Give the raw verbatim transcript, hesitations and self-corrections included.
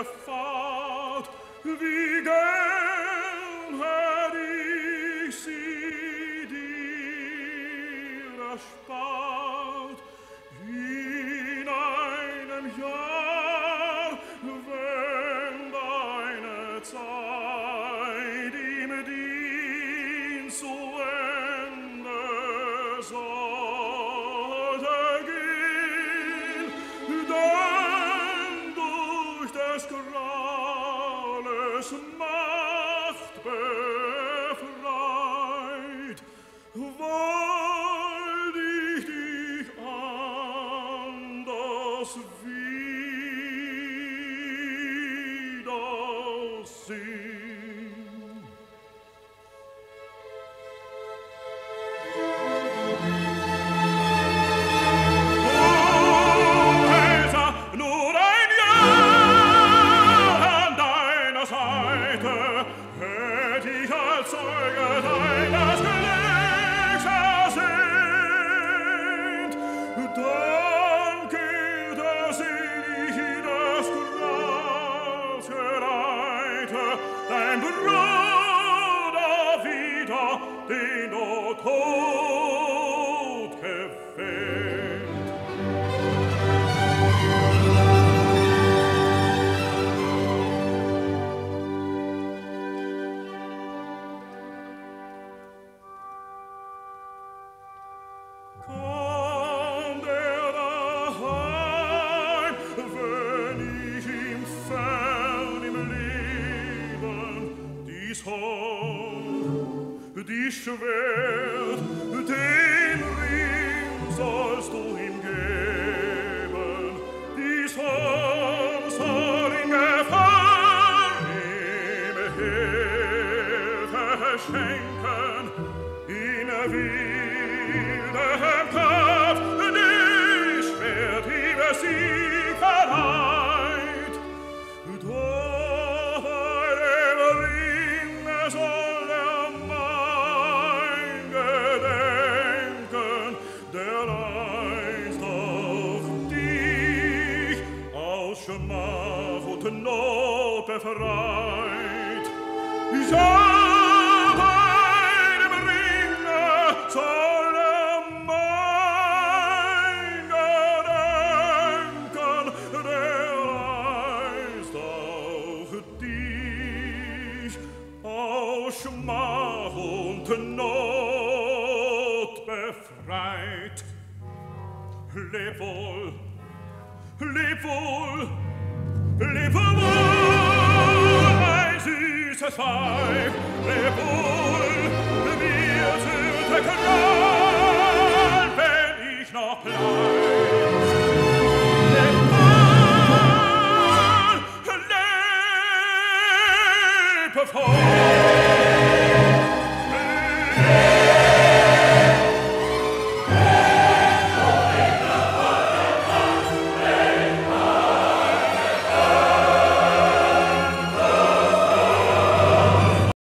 Fahrt, wie gern hätt ich sie dir erspart, in einem Jahr, wenn deine Zeit im Dienst zu Ende sollte gehen, dann durch des Graules Macht befreit, wollt ich dich anders wiedersehen. Oh, Elsa, nur ein Jahr an deiner Seite hätt ich als Zeuge deines Glücks ersehnt. Dann kehrte selig das Gras gereihte, dein Bruder wieder, den du tot gefällt. Kam der daheim, wenn ich ihm fern im Leben dies Horn, dies Schwert, den Ring sollst du ihm geben, dies Horn soll in Gefahr ihm Hilfe schenken, in wildem Kampf, dies Schwert ihm Sieg verleiht. Doch bei dem Ring soll er mein Gedenken, der einst auch dich aus Schmach und Not befreit. Ja, bei dem Ringe soll er mein Gedenken, der einst auch dich aus Schmach und Not befreit. Leb wohl, leb wohl, leb wohl, mein süßes Weib, leb wohl, mir süße Qual, wenn ich noch bleib. Leb wohl, leb wohl,